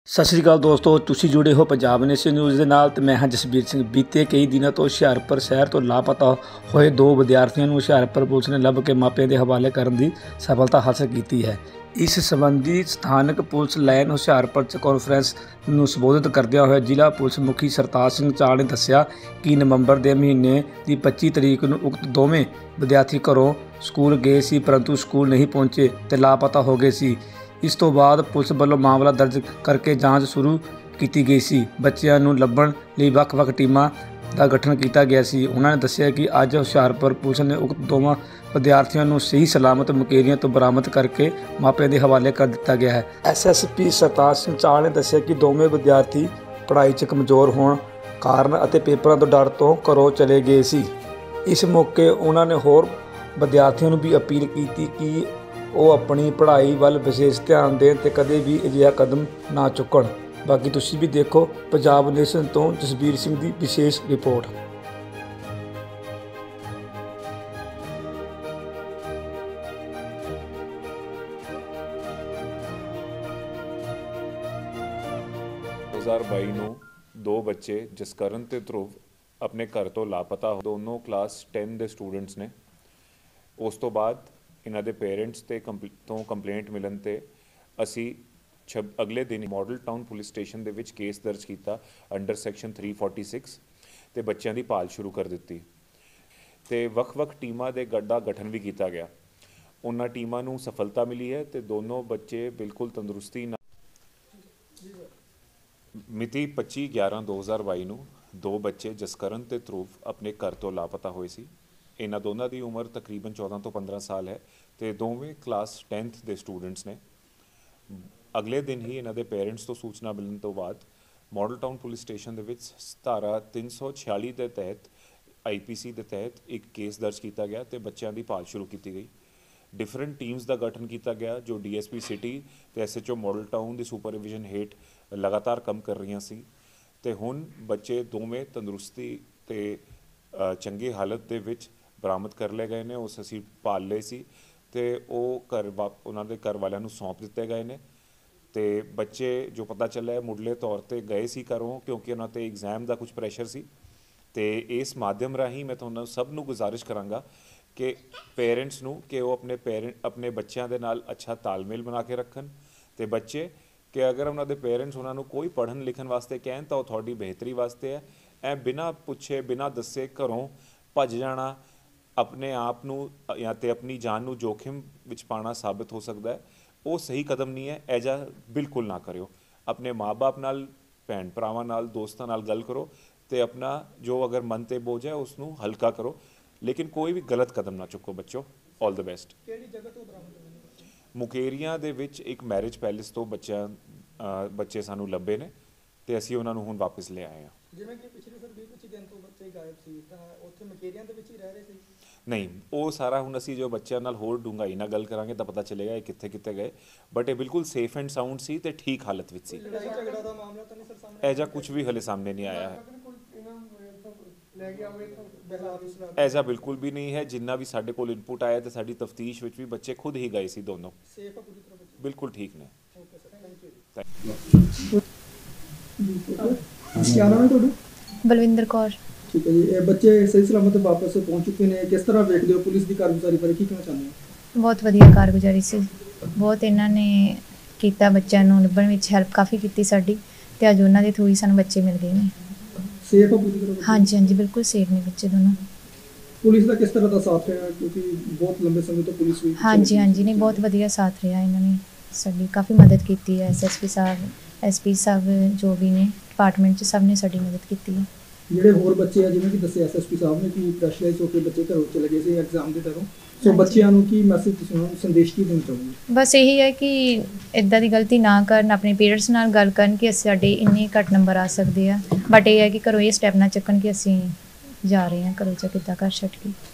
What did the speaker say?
ਸਤਿ ਸ਼੍ਰੀ ਅਕਾਲ ਦੋਸਤੋ, ਤੁਸੀਂ ਜੁੜੇ ਹੋ ਪੰਜਾਬ ਨੇਸ਼ਨ ਨਿਊਜ਼ ਦੇ ਨਾਲ ਤੇ ਮੈਂ ਹਾਂ ਜਸਬੀਰ ਸਿੰਘ। ਬੀਤੇ ਕਈ ਦਿਨਾਂ ਤੋਂ ਹੁਸ਼ਿਆਰਪੁਰ ਸ਼ਹਿਰ ਤੋਂ ਲਾਪਤਾ ਹੋਏ 2 ਵਿਦਿਆਰਥੀਆਂ ਨੂੰ ਹੁਸ਼ਿਆਰਪੁਰ ਪੁਲਿਸ ਨੇ ਲੱਭ ਕੇ ਮਾਪਿਆਂ ਦੇ ਹਵਾਲੇ ਕਰਨ ਦੀ ਸਫਲਤਾ ਹਾਸਲ ਕੀਤੀ ਹੈ। ਇਸ ਸੰਬੰਧੀ ਸਥਾਨਕ ਪੁਲਿਸ ਲਾਈਨ ਹੁਸ਼ਿਆਰਪੁਰ 'ਚ ਕਾਨਫਰੰਸ ਨੂੰ ਸੰਬੋਧਿਤ ਕਰਦਿਆਂ ਹੋਇਆ ਜ਼ਿਲ੍ਹਾ ਪੁਲਿਸ ਮੁਖੀ ਸਰਤਾਜ ਸਿੰਘ ਚਾਹਲ ਨੇ ਦੱਸਿਆ ਕਿ ਨਵੰਬਰ ਦੇ ਮਹੀਨੇ ਦੀ 25 ਤਰੀਕ ਨੂੰ ਉਕਤ ਦੋਵੇਂ ਵਿਦਿਆਰਥੀ ਘਰੋਂ ਸਕੂਲ ਗਏ ਸੀ, ਪਰੰਤੂ ਸਕੂਲ ਨਹੀਂ ਪਹੁੰਚੇ ਤੇ ਲਾਪਤਾ ਹੋ ਗਏ ਸੀ। ਇਸ ਤੋਂ ਬਾਅਦ ਪੁਲਿਸ ਵੱਲੋਂ ਮਾਮਲਾ ਦਰਜ ਕਰਕੇ ਜਾਂਚ ਸ਼ੁਰੂ ਕੀਤੀ ਗਈ ਸੀ। ਬੱਚਿਆਂ ਨੂੰ ਲੱਭਣ ਲਈ ਵੱਖ-ਵੱਖ ਟੀਮਾਂ ਦਾ ਗਠਨ ਕੀਤਾ ਗਿਆ ਸੀ। ਉਹਨਾਂ ਨੇ ਦੱਸਿਆ ਕਿ ਅੱਜ ਹੁਸ਼ਿਆਰਪੁਰ ਪੁਲਿਸ ਨੇ ਉਕਤ ਦੋਵਾਂ ਵਿਦਿਆਰਥੀਆਂ ਨੂੰ ਸਹੀ ਸਲਾਮਤ ਮੁਕੇਰੀਆਂ ਤੋਂ ਬਰਾਮਦ ਕਰਕੇ ਮਾਪਿਆਂ ਦੇ ਹਵਾਲੇ ਕਰ ਦਿੱਤਾ ਗਿਆ ਹੈ। ਐਸਐਸਪੀ ਸਰਤਾਜ ਸਿੰਘ ਚਾਹਲ ਨੇ ਦੱਸਿਆ ਕਿ ਦੋਵੇਂ ਵਿਦਿਆਰਥੀ ਪੜ੍ਹਾਈ 'ਚ ਕਮਜ਼ੋਰ ਹੋਣ ਕਾਰਨ ਅਤੇ ਪੇਪਰਾਂ ਤੋਂ ਡਰ ਤੋਂ ਘਰੋਂ ਚਲੇ ਗਏ ਸੀ। ਇਸ ਮੌਕੇ ਉਹਨਾਂ ਨੇ ਹੋਰ ਵਿਦਿਆਰਥੀਆਂ ਨੂੰ ਵੀ ਅਪੀਲ ਕੀਤੀ ਕਿ ਉਹ ਆਪਣੀ ਪੜ੍ਹਾਈ ਵੱਲ ਵਿਸ਼ੇਸ਼ ਧਿਆਨ ਦੇਣ ਤੇ ਕਦੇ ਵੀ ਅਜਿਹਾ ਕਦਮ ਨਾ ਚੁੱਕਣ। ਬਾਕੀ ਤੁਸੀਂ ਵੀ ਦੇਖੋ ਪੰਜਾਬ ਨੇਸ਼ਨ ਤੋਂ ਜਸਬੀਰ ਸਿੰਘ ਦੀ ਵਿਸ਼ੇਸ਼ ਰਿਪੋਰਟ। ਨੂੰ 2 ਬੱਚੇ ਜਸਕਰਨ ਤੇ ਧਰੁਵ ਆਪਣੇ ਘਰ ਤੋਂ ਲਾਪਤਾ, ਦੋਨੋਂ ਕਲਾਸ 10 ਦੇ ਸਟੂਡੈਂਟਸ ਨੇ। ਉਸ ਤੋਂ ਬਾਅਦ ਇਹਨਾਂ ਦੇ ਪੇਰੈਂਟਸ ਤੇ ਤੋਂ ਕੰਪਲੇਂਟ ਮਿਲਣ ਤੇ ਅਸੀਂ ਅਗਲੇ ਦਿਨ ਮਾਡਲ ਟਾਊਨ ਪੁਲਿਸ ਸਟੇਸ਼ਨ ਦੇ ਵਿੱਚ ਕੇਸ ਦਰਜ ਕੀਤਾ ਅੰਡਰ ਸੈਕਸ਼ਨ 346 ਤੇ ਬੱਚਿਆਂ ਦੀ ਭਾਲ ਸ਼ੁਰੂ ਕਰ ਦਿੱਤੀ ਤੇ ਵੱਖ-ਵੱਖ ਟੀਮਾਂ ਦੇ ਦਾ ਗਠਨ ਵੀ ਕੀਤਾ ਗਿਆ। ਉਹਨਾਂ ਟੀਮਾਂ ਨੂੰ ਸਫਲਤਾ ਮਿਲੀ ਹੈ ਤੇ ਦੋਨੋਂ ਬੱਚੇ ਬਿਲਕੁਲ ਤੰਦਰੁਸਤੀ ਨਾਲ ਮਿਤੀ 25/11/2022 ਨੂੰ 2 ਬੱਚੇ ਜਸਕਰਨ ਤੇ ਧਰੁਵ ਆਪਣੇ ਘਰ ਤੋਂ ਲਾਪਤਾ ਹੋਏ ਸੀ। ਇਹਨਾਂ ਦੋਨਾਂ ਦੀ ਉਮਰ ਤਕਰੀਬਨ 14 ਤੋਂ 15 ਸਾਲ ਹੈ ਤੇ ਦੋਵੇਂ ਕਲਾਸ 10th ਦੇ ਸਟੂਡੈਂਟਸ ਨੇ। ਅਗਲੇ ਦਿਨ ਹੀ ਇਹਨਾਂ ਦੇ ਪੇਰੈਂਟਸ ਤੋਂ ਸੂਚਨਾ ਮਿਲਣ ਤੋਂ ਬਾਅਦ ਮਾਡਲ ਟਾਊਨ ਪੁਲਿਸ ਸਟੇਸ਼ਨ ਦੇ ਵਿੱਚ ਧਾਰਾ 346 ਦੇ ਤਹਿਤ IPC ਦੇ ਤਹਿਤ ਇੱਕ ਕੇਸ ਦਰਜ ਕੀਤਾ ਗਿਆ ਤੇ ਬੱਚਿਆਂ ਦੀ ਭਾਲ ਸ਼ੁਰੂ ਕੀਤੀ ਗਈ। ਡਿਫਰੈਂਟ ਟੀਮਸ ਦਾ ਗਠਨ ਕੀਤਾ ਗਿਆ ਜੋ DSP ਸਿਟੀ ਤੇ SHO ਮਾਡਲ ਟਾਊਨ ਦੀ ਸੁਪਰਵਿਜ਼ਨ ਹੇਠ ਲਗਾਤਾਰ ਕੰਮ ਕਰ ਰਹੀਆਂ ਸੀ ਤੇ ਹੁਣ ਬੱਚੇ ਦੋਵੇਂ ਤੰਦਰੁਸਤੀ ਤੇ ਚੰਗੀ ਹਾਲਤ ਦੇ ਵਿੱਚ ਬਰਾਮਦ ਕਰ ਲਏ ਗਏ ਨੇ। ਉਸ ਅਸੀਂ ਪਾਲ ਲਏ ਸੀ ਤੇ ਉਹ ਉਹਨਾਂ ਦੇ ਘਰ ਵਾਲਿਆਂ ਨੂੰ ਸੌਂਪ ਦਿੱਤੇ ਗਏ ਨੇ ਤੇ ਬੱਚੇ ਜੋ ਪਤਾ ਚੱਲਿਆ ਮੁੱਢਲੇ ਤੌਰ ਤੇ ਗਏ ਸੀ ਘਰੋਂ ਕਿਉਂਕਿ ਉਹਨਾਂ ਤੇ ਐਗਜ਼ਾਮ ਦਾ ਕੁਝ ਪ੍ਰੈਸ਼ਰ ਸੀ। ਤੇ ਇਸ ਮਾਧਿਅਮ ਰਾਹੀਂ ਮੈਂ ਤੁਹਾਨੂੰ ਸਭ ਨੂੰ ਗੁਜ਼ਾਰਿਸ਼ ਕਰਾਂਗਾ ਕਿ ਪੇਰੈਂਟਸ ਨੂੰ ਕਿ ਉਹ ਆਪਣੇ ਬੱਚਿਆਂ ਦੇ ਨਾਲ ਅੱਛਾ ਤਾਲਮੇਲ ਬਣਾ ਕੇ ਰੱਖਣ ਤੇ ਬੱਚੇ ਕਿ ਅਗਰ ਉਹਨਾਂ ਦੇ ਪੇਰੈਂਟਸ ਉਹਨਾਂ ਨੂੰ ਕੋਈ ਪੜ੍ਹਨ ਲਿਖਣ ਵਾਸਤੇ ਕਹਿਣ ਤਾਂ ਉਹ ਤੁਹਾਡੀ ਬਿਹਤਰੀ ਵਾਸਤੇ ਹੈ। ਐ ਬਿਨਾਂ ਪੁੱਛੇ ਬਿਨਾਂ ਦੱਸੇ ਘਰੋਂ ਭੱਜ ਜਾਣਾ ਆਪਣੇ ਆਪ ਨੂੰ ਜਾਂ ਤੇ ਆਪਣੀ ਜਾਨ ਨੂੰ ਜੋਖਿਮ ਵਿੱਚ ਪਾਉਣਾ ਸਾਬਿਤ ਹੋ ਸਕਦਾ ਹੈ। ਉਹ ਸਹੀ ਕਦਮ ਨਹੀਂ ਹੈ। ਇਹ ਜਿਹਾ ਬਿਲਕੁਲ ਨਾ ਕਰਿਓ। ਆਪਣੇ ਮਾਂ-ਬਾਪ ਨਾਲ, ਭੈਣ ਭਰਾਵਾਂ ਨਾਲ, ਦੋਸਤਾਂ ਨਾਲ ਗੱਲ ਕਰੋ ਤੇ ਆਪਣਾ ਜੋ ਅਗਰ ਮਨ ਤੇ ਬੋਝ ਹੈ ਉਸ ਨੂੰ ਹਲਕਾ ਕਰੋ, ਲੇਕਿਨ ਕੋਈ ਵੀ ਗਲਤ ਕਦਮ ਨਾ ਚੁੱਕੋ ਬੱਚੋ। All the best. ਕਿਹੜੀ ਜਗ੍ਹਾ ਤੋਂ ਬਰਾਮਦ ਹੋਏ? ਮੁਕੇਰੀਆਂ ਦੇ ਵਿੱਚ ਇੱਕ ਮੈਰਿਜ ਪੈਲੇਸ ਤੋਂ ਬੱਚੇ ਸਾਨੂੰ ਲੱਭੇ ਨੇ ਤੇ ਅਸੀਂ ਉਹਨਾਂ ਨੂੰ ਹੁਣ ਵਾਪਸ ਲੈ ਆਏ ਹਾਂ। ਜਿਵੇਂ ਕਿ ਪਿਛਲੇ 20-25 ਦਿਨ ਤੋਂ ਬੱਚੇ ਗਾਇਬ ਸੀ ਤਾਂ ਉੱਥੇ ਮੁਕੇਰੀਆਂ ਦੇ ਵਿੱਚ ਹੀ ਰਹਿ ਰਹੇ ਸੀ? ਨਹੀਂ, ਉਹ ਸਾਰਾ ਹੁਣ ਅਸੀਂ ਜੋ ਬੱਚਿਆਂ ਨਾਲ ਹੋਰ ਡੂੰਘਾਈ ਨਾਲ ਗੱਲ ਕਰਾਂਗੇ ਤਾਂ ਪਤਾ ਚੱਲੇਗਾ ਇਹ ਕਿੱਥੇ ਗਏ, ਬਟ ਇਹ ਬਿਲਕੁਲ ਸੇਫ ਐਂਡ ਸਾਊਂਡ ਸੀ ਤੇ ਠੀਕ ਹਾਲਤ ਵਿੱਚ ਸੀ। ਲੜਾਈ ਝਗੜਾ ਦਾ ਮਾਮਲਾ ਤਾਂ ਨਹੀਂ ਸਰ ਸਾਹਮਣੇ? ਇਹ ਜਿਹਾ ਕੁਝ ਵੀ ਹਲੇ ਸਾਹਮਣੇ ਨਹੀਂ ਆਇਆ ਹੈ। ਐਸਾ ਬਿਲਕੁਲ ਵੀ ਨਹੀਂ ਹੈ। ਜਿੰਨਾ ਵੀ ਸਾਡੇ ਕੋਲ ਇਨਪੁਟ ਆਇਆ ਤੇ ਸਾਡੀ ਤਫਤੀਸ਼ ਵਿੱਚ ਵੀ ਬੱਚੇ ਖੁਦ ਹੀ ਗਏ ਸੀ ਦੋਨੋਂ। ਸੇਫ ਹੈ ਪੂਰੀ ਤਰ੍ਹਾਂ ਬੱਚੇ? ਬਿਲਕੁਲ ਠੀਕ ਨੇ। Okay sir, thank you. क्या नाम है ਤੁਹਾਡਾ? ਬਲਵਿੰਦਰ ਕੌਰ। ਠੀਕ ਹੈ ਜੀ। ਇਹ ਬੱਚੇ ਸਹੀ ਸਲਾਮਤ ਵਾਪਸ ਪਹੁੰਚ ਚੁੱਕੇ ਨੇ, ਕਿਸ ਤਰ੍ਹਾਂ ਵੇਖਦੇ ਹੋ ਪੁਲਿਸ ਦੀ ਕਾਰਗੁਜ਼ਾਰੀ ਬਾਰੇ, ਕੀ ਕਹਿਣਾ ਚਾਹੁੰਦੇ ਹੋ? ਬਹੁਤ ਵਧੀਆ ਕਾਰਗੁਜ਼ਾਰੀ ਸੀ, ਬਹੁਤ ਇਹਨਾਂ ਨੇ ਕੀਤਾ ਬੱਚਿਆਂ ਨੂੰ ਲੱਭਣ ਵਿੱਚ ਹੈਲਪ ਕਾਫੀ ਕੀਤੀ ਸਾਡੀ ਤੇ ਅੱਜ ਉਹਨਾਂ ਦੇ ਥਰੂ ਹੀ ਸਾਨੂੰ ਬੱਚੇ ਮਿਲ ਗਏ ਨੇ। ਸੇਫ ਹੋ ਪੂਰੀ ਤਰ੍ਹਾਂ? ਹਾਂਜੀ ਹਾਂਜੀ, ਬਿਲਕੁਲ ਸੇਫ ਨੇ ਬੱਚੇ ਦੋਨੋਂ। ਪੁਲਿਸ ਦਾ ਕਿਸ ਤਰ੍ਹਾਂ ਦਾ ਸਾਥ ਰਿਹਾ ਕਿਉਂਕਿ ਬਹੁਤ ਲੰਬੇ ਸਮੇਂ ਤੋਂ ਪੁਲਿਸ ਵੀ? ਹਾਂਜੀ ਹਾਂਜੀ, ਨਹੀਂ ਬਹੁਤ ਵਧੀਆ ਸਾਥ ਰਿਹਾ। ਇਹਨਾਂ ਨੇ ਸਾਡੀ ਕਾਫੀ ਮਦਦ ਕੀਤੀ ਹੈ। SSP ਸਾਹਿਬ, SP ਸਾਹਿਬ ਜੋ ਵੀ ਨੇ ਡਿਪਾਰਟਮੈਂਟ 'ਚ ਸਭ ਨੇ ਸਾਡੀ ਮਦਦ ਕੀਤੀ ਹੈ। ਜਿਹੜੇ ਹੋਰ ਬੱਚੇ ਆ ਜਿਵੇਂ ਕਿ ਦੱਸਿਆ SSP ਸਾਹਿਬ ਨੇ ਕਿ ਪ੍ਰੈਸ਼ਰਾਈਜ਼ ਹੋ ਕੇ ਬੱਚੇ ਘਰੋਂ ਚਲੇ ਗਏ ਸੀ ਐਗਜ਼ਾਮ ਦੇ ਡਰੋਂ, ਸੋ ਬੱਚਿਆਂ ਨੂੰ ਕੀ ਮੈਸੇਜ ਤੁਸੀਂ ਉਹਨਾਂ ਨੂੰ ਸੰਦੇਸ਼ ਕੀ ਦੇਣਾ ਚਾਹੋਗੇ? ਬਸ ਇਹੀ ਹੈ ਕਿ ਇੱਦਾਂ ਦੀ ਗਲਤੀ ਨਾ ਕਰਨ, ਆਪਣੇ ਪੇਰੈਂਟਸ ਨਾਲ ਗੱਲ ਕਰਨ ਕਿ ਸਾਡੇ ਇੰਨੇ ਘੱਟ ਨੰਬਰ ਆ ਸਕਦੇ ਆ, ਬਟ ਇਹ ਹੈ ਕਿ ਘਰੋਂ ਇਹ ਸਟੈਪ ਨਾ ਚੱਕਣ ਕਿ ਅਸੀਂ ਜਾ ਰਹੇ ਹਾਂ ਘਰੋਂ ਜਾਂ ਕਿੱਦਾਂ ਘਰ ਛੱਡ ਕੇ।